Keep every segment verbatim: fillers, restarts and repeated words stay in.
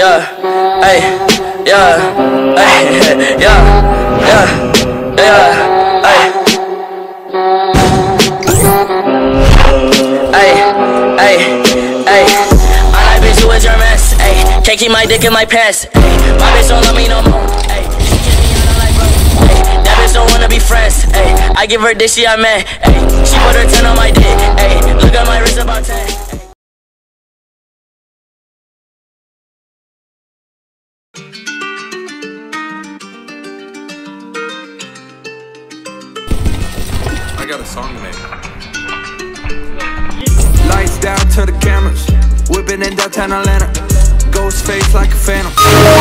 yeah, hey, yeah, hey, yeah, yeah, yeah, hey. Ay, ay, ay. I like bitch, you is your mess. Ay, can't keep my dick in my pants. Ay, my bitch don't love me no more. Ay, she kiss me out like bro. Ay, that bitch don't wanna be friends. Ay, I give her dick, she a man. Ay, she put her ten on my dick. Ay, look at my wrist about ten. I got a song to make. Lights down to the cameras, whipping in downtown Atlanta. Ghost face like a phantom.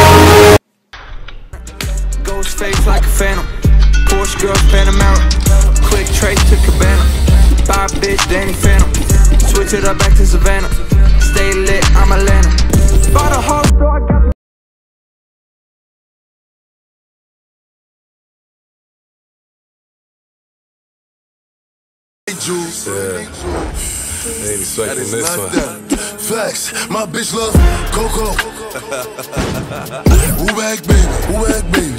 Ghost face like a phantom. Porsche girl, Panamera. Quick trace to Cabana. Buy a bitch, Danny Phantom. Switch it up back to Savannah. Stay lit, I'm Atlanta. Bought a whole store, I got the Juice. Yeah. They ain't expecting this one. That. Flex, my bitch love Coco. Who back, baby? Who back, baby?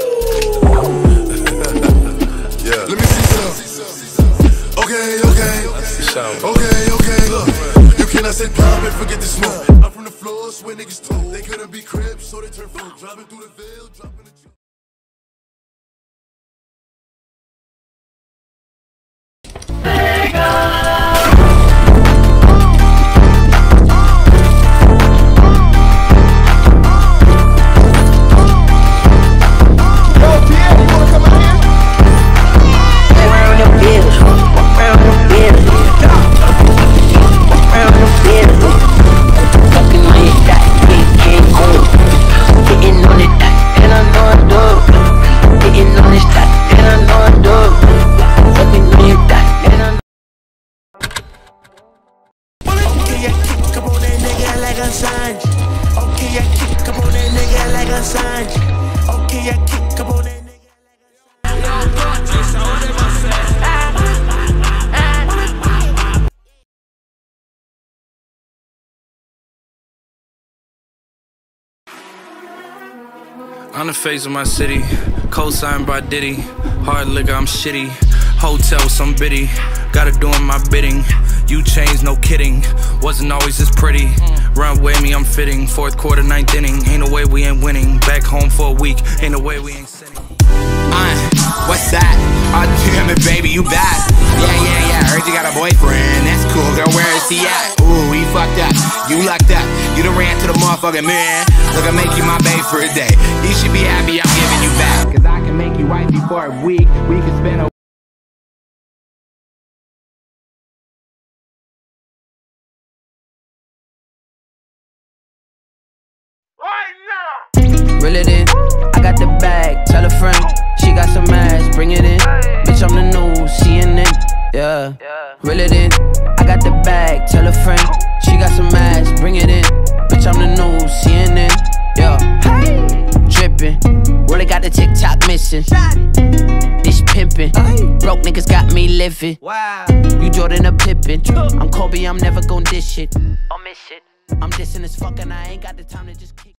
Yeah. Let me see some. Okay, okay. Okay, okay. Look, you cannot say pop and forget the smoke. I'm from the floors where niggas told they couldn't be cribs, so they turn from driving through the veil, dropping the. On the face of my city, co-signed by Diddy. Hard liquor, I'm shitty. Hotel, some biddy. Gotta doing my bidding. You changed, no kidding. Wasn't always this pretty. Run with me, I'm fitting. Fourth quarter, ninth inning. Ain't no way we ain't winning. Back home for a week. Ain't no way we ain't sitting. Uh, what's that? Oh damn it, baby, you back? Yeah, yeah, yeah. Heard you got a boyfriend. That's cool, girl. Where is he at? Ooh, he fucked up. You lucked up. You done ran to the motherfucking man. Look, I make you my babe for a day. You should be happy I'm giving you back. Cause I can make you wifey for a week. We can spend a Reel it in, I got the bag, tell a friend. She got some ass, bring it in. Bitch, I'm the new C N N, yeah. Reel it in, I got the bag, tell a friend. She got some ass, bring it in. Bitch, I'm the new C N N, yeah. Drippin', really got the TikTok missing. This pimpin', broke niggas got me living. You Jordan or Pippin', I'm Kobe, I'm never gon' dish it. I'll miss it. I'm dissing as fuck and I ain't got the time to just kick.